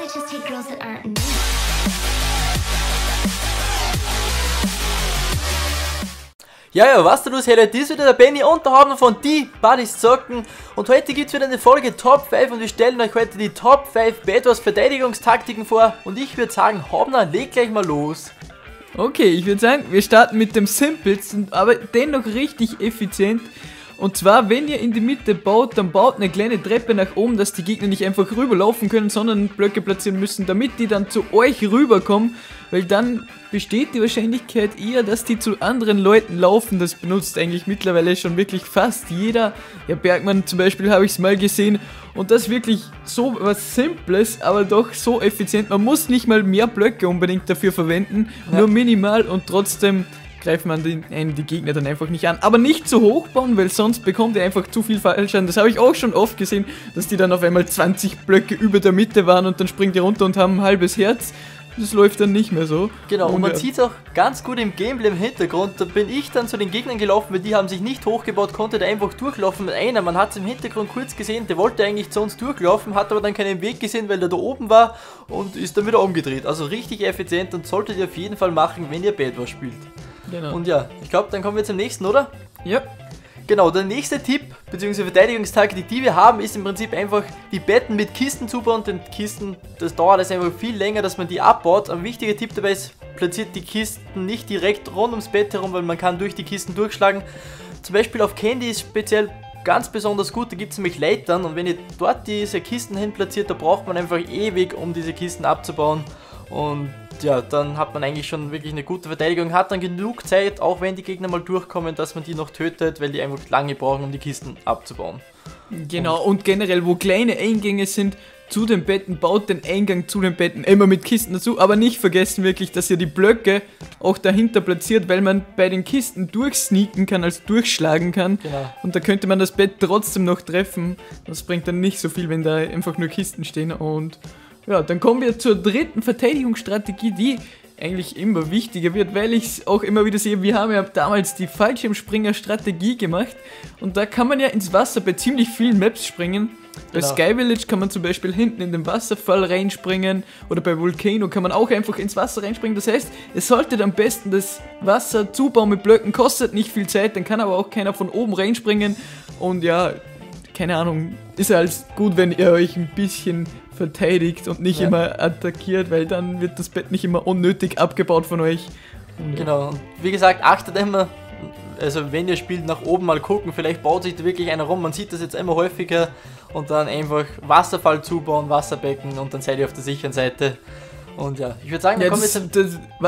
just take girls that aren't me. Ja, was du los, hey Leute, ist wieder der Benny und da haben wir von die Buddies zocken. Und heute gibt es wieder eine Folge Top 5 und wir stellen euch heute die Top 5 Bed Wars Verteidigungstaktiken vor. Und ich würde sagen, Hobner, leg gleich mal los. Okay, ich würde sagen, wir starten mit dem simpelsten, aber dennoch richtig effizient. Und zwar, wenn ihr in die Mitte baut, dann baut eine kleine Treppe nach oben, dass die Gegner nicht einfach rüberlaufen können, sondern Blöcke platzieren müssen, damit die dann zu euch rüberkommen, weil dann besteht die Wahrscheinlichkeit eher, dass die zu anderen Leuten laufen. Das benutzt eigentlich mittlerweile schon wirklich fast jeder. Ja, Bergmann zum Beispiel habe ich es mal gesehen und das ist wirklich so was Simples, aber doch so effizient. Man muss nicht mal mehr Blöcke unbedingt dafür verwenden, nur minimal und trotzdem greifen man die Gegner dann einfach nicht an. Aber nicht zu hoch bauen, weil sonst bekommt ihr einfach zu viel Fallschaden. Das habe ich auch schon oft gesehen, dass die dann auf einmal 20 Blöcke über der Mitte waren und dann springen die runter und haben ein halbes Herz. Das läuft dann nicht mehr so. Genau, und man sieht es auch ganz gut im Gameplay im Hintergrund. Da bin ich dann zu den Gegnern gelaufen, weil die haben sich nicht hochgebaut, konnte da einfach durchlaufen mit einer. Man hat es im Hintergrund kurz gesehen, der wollte eigentlich zu uns durchlaufen, hat aber dann keinen Weg gesehen, weil der da oben war und ist dann wieder umgedreht. Also richtig effizient und solltet ihr auf jeden Fall machen, wenn ihr Bed Wars spielt. Genau. Und ja, ich glaube, dann kommen wir zum nächsten, oder? Ja. Genau, der nächste Tipp, bzw. Verteidigungstaktik, die wir haben, ist im Prinzip einfach die Betten mit Kisten zubauen, denn Kisten, das dauert jetzt einfach viel länger, dass man die abbaut. Ein wichtiger Tipp dabei ist, platziert die Kisten nicht direkt rund ums Bett herum, weil man kann durch die Kisten durchschlagen. Zum Beispiel auf Candy ist speziell ganz besonders gut, da gibt es nämlich Leitern und wenn ihr dort diese Kisten hin platziert, da braucht man einfach ewig, um diese Kisten abzubauen. Und ja, dann hat man eigentlich schon wirklich eine gute Verteidigung, hat dann genug Zeit, auch wenn die Gegner mal durchkommen, dass man die noch tötet, weil die einfach lange brauchen, um die Kisten abzubauen. Genau, und generell, wo kleine Eingänge sind zu den Betten, baut den Eingang zu den Betten immer mit Kisten dazu, aber nicht vergessen wirklich, dass ihr die Blöcke auch dahinter platziert, weil man bei den Kisten durchsneaken kann, also durchschlagen kann. Genau. Und da könnte man das Bett trotzdem noch treffen. Das bringt dann nicht so viel, wenn da einfach nur Kisten stehen. Und ja, dann kommen wir zur dritten Verteidigungsstrategie, die eigentlich immer wichtiger wird, weil ich es auch immer wieder sehe, wir haben ja damals die Fallschirmspringer-Strategie gemacht und da kann man ja ins Wasser bei ziemlich vielen Maps springen. Bei Sky Village kann man zum Beispiel hinten in den Wasserfall reinspringen oder bei Volcano kann man auch einfach ins Wasser reinspringen. Das heißt, ihr solltet am besten das Wasser zubauen mit Blöcken, kostet nicht viel Zeit, dann kann aber auch keiner von oben reinspringen und ja, keine Ahnung, ist ja alles gut, wenn ihr euch ein bisschen verteidigt und nicht immer attackiert, weil dann wird das Bett nicht immer unnötig abgebaut von euch. Und genau, und wie gesagt, achtet immer, also wenn ihr spielt, nach oben mal gucken, vielleicht baut sich da wirklich einer rum, man sieht das jetzt immer häufiger und dann einfach Wasserfall zubauen, Wasserbecken und dann seid ihr auf der sicheren Seite. Und ja, ich würde sagen, dann kommen wir zum...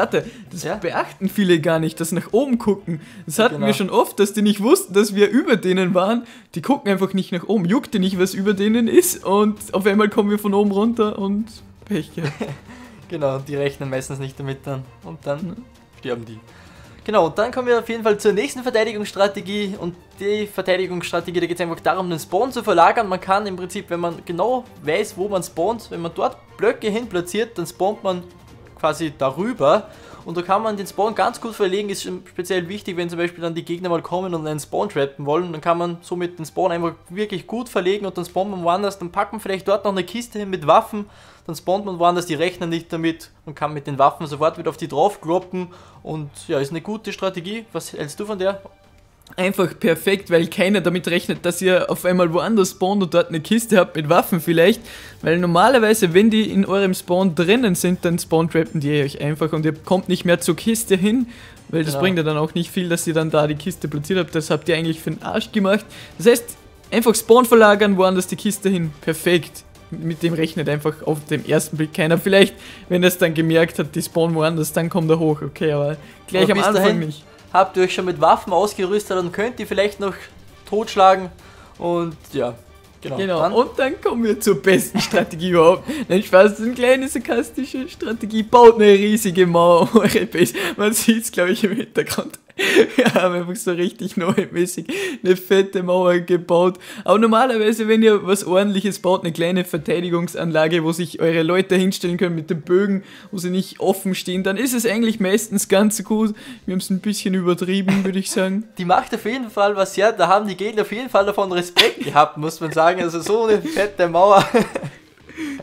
Das beachten viele gar nicht, das nach oben gucken. Das hatten wir schon oft, dass die nicht wussten, dass wir über denen waren. Die gucken einfach nicht nach oben, juckt die nicht, was über denen ist. Und auf einmal kommen wir von oben runter und Pech gehabt. Genau, die rechnen meistens nicht damit dann. Und dann sterben die. Genau, und dann kommen wir auf jeden Fall zur nächsten Verteidigungsstrategie und die Verteidigungsstrategie, da geht es einfach darum, den Spawn zu verlagern. Man kann im Prinzip, wenn man genau weiß, wo man spawnt, wenn man dort Blöcke hin platziert, dann spawnt man quasi darüber und da kann man den Spawn ganz gut verlegen, ist speziell wichtig, wenn zum Beispiel dann die Gegner mal kommen und einen Spawn trappen wollen, dann kann man somit den Spawn einfach wirklich gut verlegen und dann spawnt man woanders, dann packt man vielleicht dort noch eine Kiste hin mit Waffen, dann spawnt man woanders, die rechnen nicht damit und kann mit den Waffen sofort wieder auf die drauf kloppen und ja, ist eine gute Strategie. Was hältst du von der? Einfach perfekt, weil keiner damit rechnet, dass ihr auf einmal woanders spawnt und dort eine Kiste habt mit Waffen vielleicht, weil normalerweise, wenn die in eurem Spawn drinnen sind, dann spawn-trappen die euch einfach und ihr kommt nicht mehr zur Kiste hin, weil das bringt ja dann auch nicht viel, dass ihr dann da die Kiste platziert habt, das habt ihr eigentlich für den Arsch gemacht. Das heißt, einfach Spawn verlagern, woanders die Kiste hin, perfekt. Mit dem rechnet einfach auf den ersten Blick keiner. Vielleicht, wenn er es dann gemerkt hat, die spawnen woanders, dann kommt er hoch, okay, aber gleich am Anfang nicht. Habt ihr euch schon mit Waffen ausgerüstet und könnt ihr vielleicht noch totschlagen und ja, genau. Und dann kommen wir zur besten Strategie überhaupt. Nein, Spaß, das ist eine kleine sarkastische Strategie. Baut eine riesige Mauer um eure Base. Man sieht es, glaube ich, im Hintergrund. Wir haben einfach so richtig neumäßig eine fette Mauer gebaut. Aber normalerweise, wenn ihr was Ordentliches baut, eine kleine Verteidigungsanlage, wo sich eure Leute hinstellen können mit den Bögen, wo sie nicht offen stehen, dann ist es eigentlich meistens ganz gut. Wir haben es ein bisschen übertrieben, würde ich sagen. Die macht auf jeden Fall was her, da haben die Gegner auf jeden Fall davon Respekt gehabt, muss man sagen. Also so eine fette Mauer.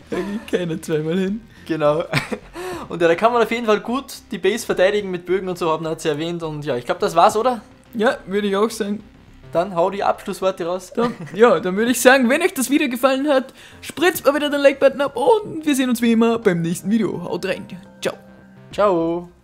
Da geht keiner zweimal hin. Genau. Und ja, da kann man auf jeden Fall gut die Base verteidigen mit Bögen und so, hat sie erwähnt. Und ja, ich glaube, das war's, oder? Ja, würde ich auch sagen. Dann hau die Abschlussworte raus. Dann würde ich sagen, wenn euch das Video gefallen hat, spritzt mal wieder den Like-Button ab und wir sehen uns wie immer beim nächsten Video. Haut rein. Ciao. Ciao.